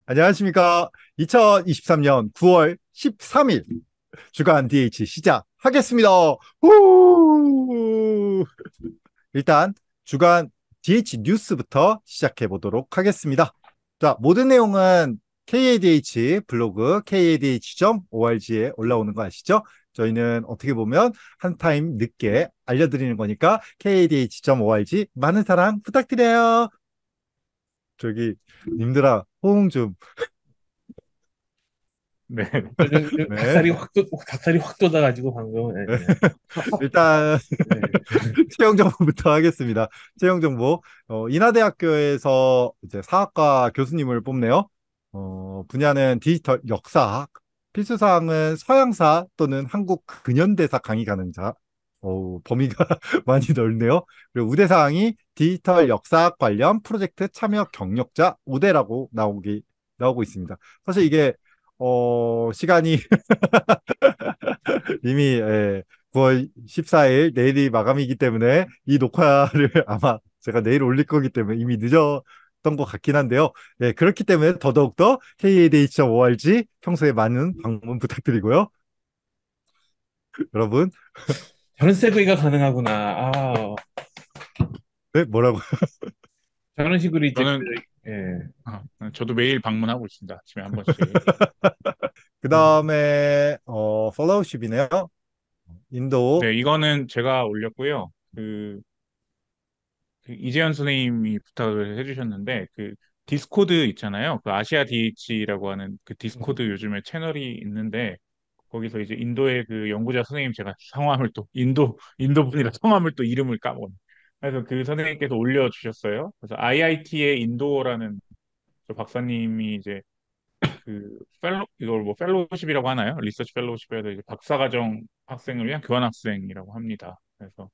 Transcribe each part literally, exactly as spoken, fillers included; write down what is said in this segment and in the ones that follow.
안녕하십니까. 이천이십삼 년 구월 십삼 일 주간 디에이치 시작하겠습니다. 후! 일단 주간 디에이치 뉴스부터 시작해 보도록 하겠습니다. 자, 모든 내용은 케이에이디에이치 블로그 케이에이디에이치.org에 올라오는 거 아시죠? 저희는 어떻게 보면 한 타임 늦게 알려드리는 거니까 케이에이디에이치.org 많은 사랑 부탁드려요. 저기 님들아 호응 좀. 네. 좀, 좀, 좀 네. 닭살이 확 돋, 닭살이 확 돋아가지고 방금. 예, 예. 하- 하- 일단 예. 채용 정보부터 하겠습니다. 채용 정보. 어, 인하대학교에서 이제 사학과 교수님을 뽑네요. 어, 분야는 디지털 역사학. 필수 사항은 서양사 또는 한국 근현대사 강의 가능자. 어, 범위가 많이 넓네요. 그리고 우대 사항이 디지털 역사학 관련 프로젝트 참여 경력자 우대라고 나오기 나오고 있습니다. 사실 이게 어, 시간이 이미 예, 구월 십사 일 내일이 마감이기 때문에 이 녹화를 아마 제가 내일 올릴 거기 때문에 이미 늦었던 것 같긴 한데요. 예, 그렇기 때문에 더더욱더 케이에이디에이치.org 평소에 많은 방문 부탁드리고요. 여러분, 저런 세그위가 가능하구나. 아, 네, 뭐라고? 저런 식으로 이제 그, 저는 예. 아, 저도 매일 방문하고 있습니다. 아침에 한 번씩. 그 음, 다음에 어, 팔로우십이네요. 인도. 네, 이거는 제가 올렸고요. 그, 그 이재현 선생님이 부탁을 해주셨는데 그 디스코드 있잖아요. 그 아시아 디에이치라고 하는 그 디스코드 요즘에 채널이 있는데 거기서 이제 인도의 그 연구자 선생님 제가 성함을 또 인도 인도 분이라 성함을 또 이름을 까먹었네. 그래서 그 선생님께서 올려주셨어요. 그래서 아이아이티의 인도라는 저 박사님이 이제 그 펠로 이걸 뭐 펠로우십이라고 하나요? 리서치 펠로우십에서 이제 박사과정 학생을 위한 교환학생이라고 합니다. 그래서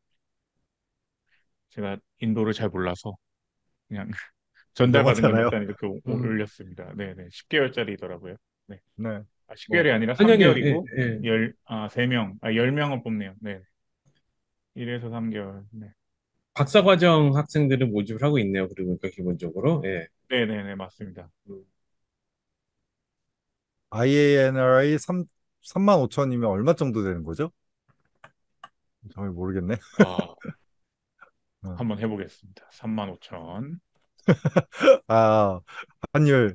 제가 인도를 잘 몰라서 그냥 인도만 전달받은 건 잖아요. 일단 이렇게 오- 음. 올렸습니다. 네네. 십 개월짜리더라고요. 네. 네. 아, 뭐 십 개월이 아니라 아니, 아니요. 예, 삼 개월이고 예. 열, 아, 세 명, 아, 열 명을 뽑네요. 네. 일에서 삼 개월. 네. 박사과정 학생들을 모집을 하고 있네요. 그리고 그러니까 기본적으로. 예. 네네네, 맞습니다. 음. 아이에이엔알이 삼, 삼만 오천이면 얼마 정도 되는 거죠? 정말 모르겠네. 아, 어. 한번 해보겠습니다. 삼만 오천. 아, 환율.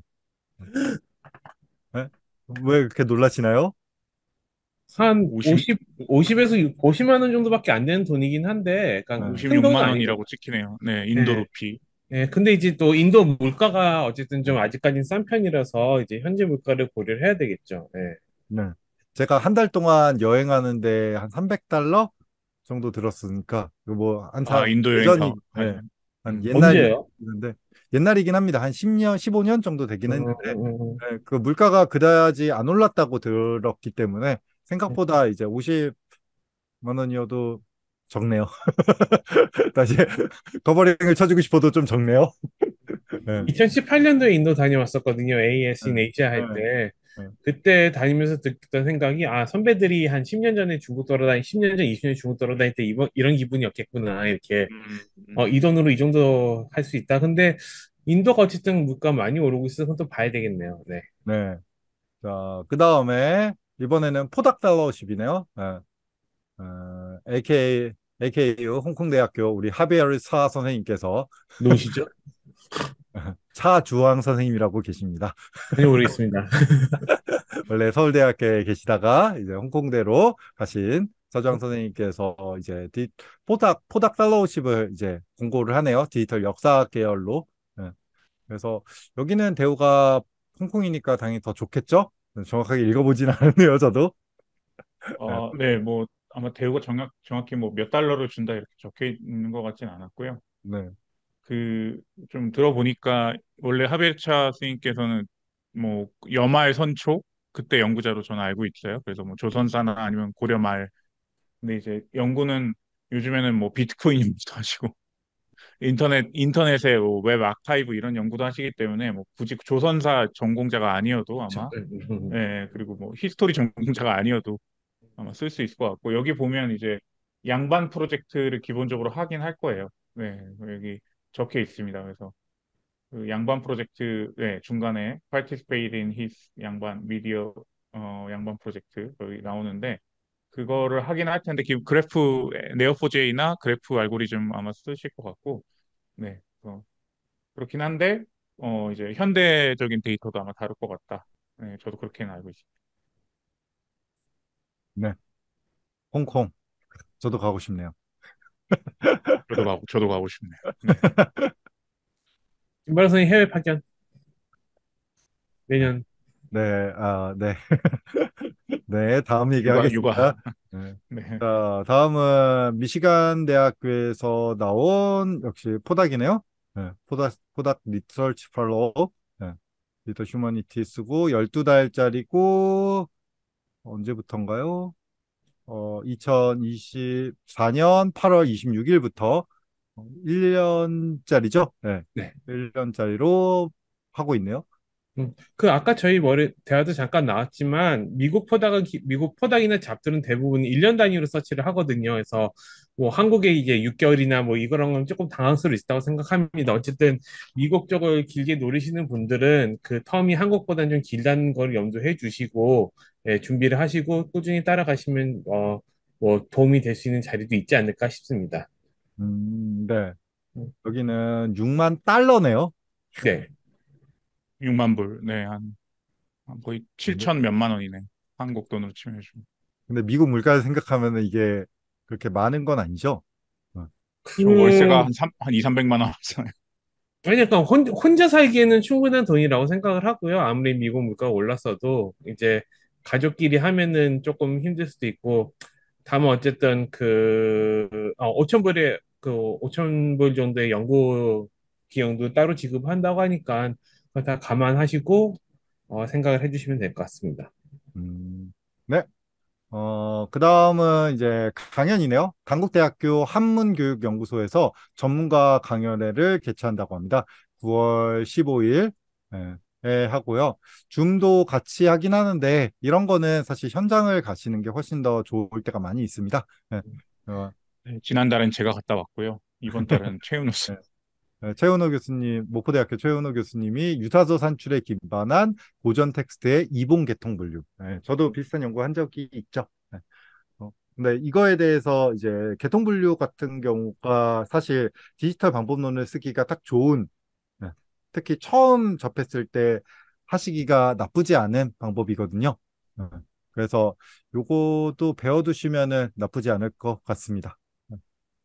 네? 왜 그렇게 놀라시나요? 한 오십, 오십, 오십에서 오십만 원 정도밖에 안 되는 돈이긴 한데, 그러니까 네. 큰 돈은 오십육만 아닌 것 원이라고 같아요. 찍히네요. 네, 인도 예. 루피. 예, 근데 이제 또 인도 물가가 어쨌든 좀 아직까지는 싼 편이라서 이제 현재 물가를 고려를 해야 되겠죠. 예. 네. 제가 한 달 동안 여행하는데 한 삼백 달러 정도 들었으니까, 그 뭐, 한 아, 사, 인도 여행 다 예전이, 예, 하시면. 한 음, 언제요? 옛날이는데, 옛날이긴 합니다. 한 십 년, 십오 년 정도 되긴 어, 했는데, 어, 어. 예, 그 물가가 그다지 안 올랐다고 들었기 때문에, 생각보다 이제 오십만 원이어도 적네요. 다시 커버링을 쳐주고 싶어도 좀 적네요. 예, 이천십팔 년도에 인도 다녀왔었거든요. 에이에스 예, 인 아시아 할 예, 때. 예. 그때 다니면서 듣던 생각이, 아, 선배들이 한 십 년 전에 중국 돌아다니, 십 년 전, 이십 년 중국 돌아다닐 때 이번, 이런 기분이었겠구나. 이렇게. 음, 어, 이 음. 돈으로 이 정도 할 수 있다. 근데 인도가 어쨌든 물가 많이 오르고 있어서 그건 또 봐야 되겠네요. 네. 네. 자, 그 다음에 이번에는 포닥 펠로우십이네요. 예. 어, 에이케이, 에이케이유 홍콩대학교 우리 하비에르 차 선생님께서 누구시죠? 차주황 선생님이라고 계십니다. 전혀 모르겠습니다. 원래 서울대학교에 계시다가 이제 홍콩대로 가신 차주황 선생님께서 이제 디, 포닥 포닥 펠로우십을 이제 공고를 하네요. 디지털 역사 계열로. 예. 그래서 여기는 대우가 홍콩이니까 당연히 더 좋겠죠? 정확하게 읽어보진 않았네요, 저도. 예. 어, 네, 뭐 아마 대우가 정확, 정확히 뭐 몇 달러를 준다 이렇게 적혀 있는 것 같진 않았고요. 네. 그 좀 들어보니까 원래 하베르차 스님께서는 뭐 여말 선초 그때 연구자로 저는 알고 있어요. 그래서 뭐 조선사나 아니면 고려 말. 근데 이제 연구는 요즘에는 뭐 비트코인 연구도 하시고 인터넷 인터넷의 뭐웹 아카이브 이런 연구도 하시기 때문에 뭐 굳이 조선사 전공자가 아니어도 저, 아마 음, 예, 그리고 뭐 히스토리 전공자가 아니어도 아마 쓸 수 있을 것 같고 여기 보면 이제 양반 프로젝트를 기본적으로 하긴 할 거예요. 네, 여기 적혀 있습니다. 그래서 그 양반 프로젝트의 중간에 participate in his 양반 미디어 어, 양반 프로젝트 여기 나오는데 그거를 하긴 할 텐데 기- 그래프 네오포제이나 그래프 알고리즘 아마 쓰실 것 같고 네 어, 그렇긴 한데 어 이제 현대적인 데이터도 아마 다를 것 같다. 네 저도 그렇게는 알고 있습니다. 네, 홍콩. 저도 가고 싶네요. 저도 가고 저도 가고 싶네요. 네 김바라 선생님 해외 파견 네, 내년. 네, 아, 네, 네, 다음 육아 육아 얘기하겠습니다. 네. 네 자, 다음은 미시간 대학교에서 나온 역시 포닥이네요. 네, 포닥, 포닥 리서치 펠로우. 네, 리더 휴머니티스고 열두 달짜리고 언제부터인가요? 어, 이천이십사 년 팔월 이십육 일부터 일 년짜리죠? 네, 네. 일 년짜리로 하고 있네요. 음, 그 아까 저희 머리 대화도 잠깐 나왔지만 미국 포닥은 기- 미국 포닥이나 잡들은 대부분 일 년 단위로 서치를 하거든요. 그래서 뭐 한국에 이제 육 개월이나 뭐 이거랑 은 조금 당황스러울 수 있다고 생각합니다. 어쨌든 미국 쪽을 길게 노리시는 분들은 그 텀이 한국보다는 좀 길다는 걸 염두해 주시고 예, 준비를 하시고 꾸준히 따라가시면 어, 뭐 도움이 될 수 있는 자리도 있지 않을까 싶습니다. 음, 네. 음, 여기는 육만 달러네요. 네. 육만 불. 네, 한, 한 거의 근데, 칠천 몇만 원이네. 한국 돈으로 치면 좀. 근데 미국 물가를 생각하면 이게 그렇게 많은 건 아니죠? 어, 저 월세가 음, 한 삼, 한 이, 삼백만 원 하잖아요. 그러니까 혼, 혼자 살기에는 충분한 돈이라고 생각을 하고요. 아무리 미국 물가가 올랐어도 이제 가족끼리 하면은 조금 힘들 수도 있고, 다만 어쨌든 그 어, 오천 불에 그 오천 불 정도의 연구 비용도 따로 지급한다고 하니까 그거 다 감안하시고 어, 생각을 해주시면 될 것 같습니다. 음, 네. 어, 그 다음은 이제 강연이네요. 강국대학교 한문교육연구소에서 전문가 강연회를 개최한다고 합니다. 구월 십오 일 에 하고요. 줌도 같이 하긴 하는데 이런 거는 사실 현장을 가시는 게 훨씬 더 좋을 때가 많이 있습니다. 예, 어, 네, 지난달은 제가 갔다 왔고요. 이번 달은 최은우 씨. 예. 예, 최은호 교수님, 모포대학교 최은호 교수님이 유사서 산출에 기반한 고전 텍스트의 이봉 개통 분류. 예, 저도 비슷한 연구 한 적이 있죠. 예. 어, 근데 이거에 대해서 이제 개통 분류 같은 경우가 사실 디지털 방법론을 쓰기가 딱 좋은, 예, 특히 처음 접했을 때 하시기가 나쁘지 않은 방법이거든요. 예, 그래서 요거도 배워두시면은 나쁘지 않을 것 같습니다. 예,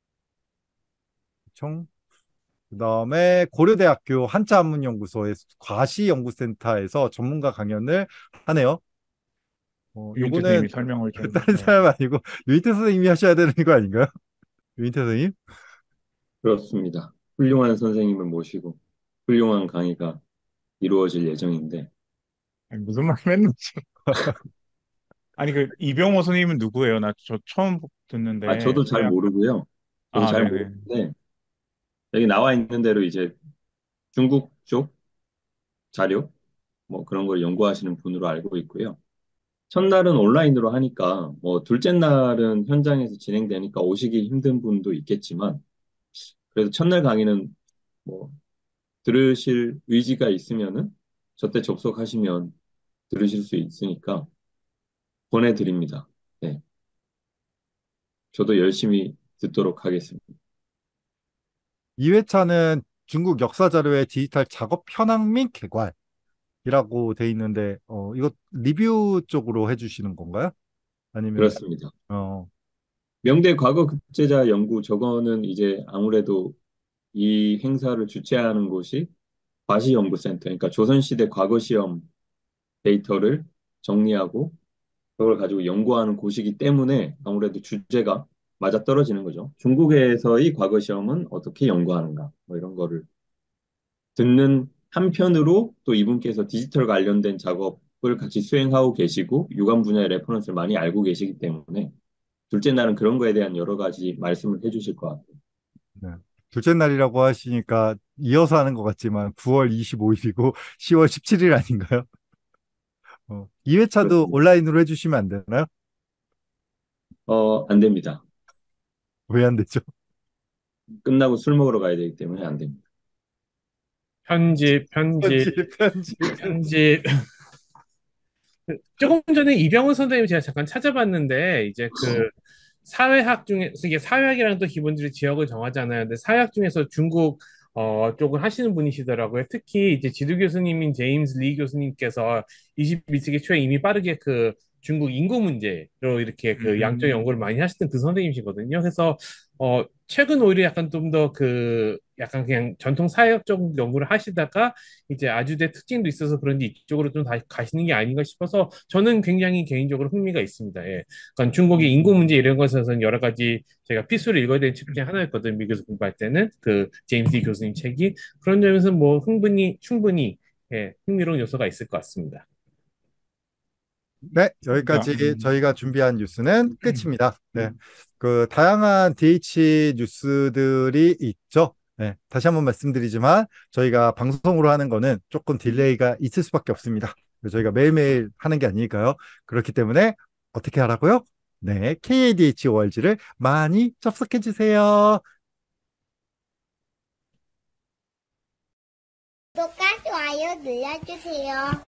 총 그다음에 고려대학교 한자한문연구소의 과시연구센터에서 전문가 강연을 하네요. 어, 유인태 요거는 선생님이 설명을 좀, 다른 네. 사람 아니고 유인태 선생님이 하셔야 되는 거 아닌가요? 유인태 선생님? 그렇습니다. 훌륭한 선생님을 모시고 훌륭한 강의가 이루어질 예정인데, 아니, 무슨 말 맨날. 아니, 그, 이병호 선생님은 누구예요? 나 저 처음 아, 듣는데, 저도 잘 그냥, 모르고요. 저도 아, 잘 네네. 모르는데, 여기 나와 있는 대로 이제 중국 쪽 자료, 뭐 그런 걸 연구하시는 분으로 알고 있고요. 첫날은 온라인으로 하니까, 뭐 둘째 날은 현장에서 진행되니까 오시기 힘든 분도 있겠지만, 그래도 첫날 강의는 뭐 들으실 의지가 있으면은 저때 접속하시면 들으실 수 있으니까 보내드립니다. 네. 저도 열심히 듣도록 하겠습니다. 이 회차는 중국 역사 자료의 디지털 작업 현황 및 개괄이라고 돼 있는데 어, 이거 리뷰 쪽으로 해주시는 건가요? 아니면 그렇습니다. 어, 명대 과거 급제자 연구 저거는 이제 아무래도 이 행사를 주최하는 곳이 과시연구센터, 그러니까 조선시대 과거 시험 데이터를 정리하고 그걸 가지고 연구하는 곳이기 때문에 아무래도 주제가 맞아떨어지는 거죠. 중국에서의 과거 시험은 어떻게 연구하는가, 뭐 이런 거를 듣는 한편으로 또 이분께서 디지털 관련된 작업을 같이 수행하고 계시고 유관 분야의 레퍼런스를 많이 알고 계시기 때문에 둘째 날은 그런 거에 대한 여러 가지 말씀을 해주실 것 같아요. 네. 둘째 날이라고 하시니까 이어서 하는 것 같지만 구월 이십오 일이고 시월 십칠 일 아닌가요? 어, 이 회차도 그렇습니다. 온라인으로 해주시면 안 되나요? 어, 안 됩니다. 왜 안 되죠? 끝나고 술 먹으러 가야 되기 때문에 안 됩니다. 편집, 편집, 편집, 편집. 편집. 조금 전에 이병헌 선생님 제가 잠깐 찾아봤는데 이제 그 사회학 중에 이게 사회학이라는 또 기본적으로 지역을 정하잖아요. 근데 사회학 중에서 중국 어 쪽을 하시는 분이시더라고요. 특히 이제 지도 교수님인 제임스 리 교수님께서 이십일 세기 초에 이미 빠르게 그 중국 인구 문제로 이렇게 그 양적 음, 연구를 많이 하셨던 그 선생님이시거든요. 그래서 어 최근 오히려 약간 좀 더 그 약간 그냥 전통 사회학적 연구를 하시다가 이제 아주대 특징도 있어서 그런지 이쪽으로 좀 다시 가시는 게 아닌가 싶어서 저는 굉장히 개인적으로 흥미가 있습니다. 예. 그러니까 중국의 인구 문제 이런 것에서는 여러 가지 제가 필수로 읽어야 되는 책 중에 하나였거든요. 미국에서 공부할 때는 그 제임스 디 교수님 책이 그런 점에서 뭐 흥분이 충분히 예, 흥미로운 요소가 있을 것 같습니다. 네, 그러니까, 여기까지 음, 저희가 준비한 뉴스는 끝입니다. 네, 그 다양한 디에이치 뉴스들이 있죠. 네, 다시 한번 말씀드리지만 저희가 방송으로 하는 거는 조금 딜레이가 있을 수밖에 없습니다. 저희가 매일매일 하는 게 아니니까요. 그렇기 때문에 어떻게 하라고요? 네, 케이에이디에이치 월즈를 많이 접속해 주세요. 구독과 좋아요 눌러주세요.